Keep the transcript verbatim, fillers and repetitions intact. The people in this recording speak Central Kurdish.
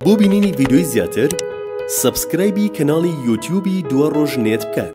بۆ بینینی ڤیدیۆی زیاتر سبسکرایبی کەناڵی یوتیوبی دووە ڕۆژ نێت بکە.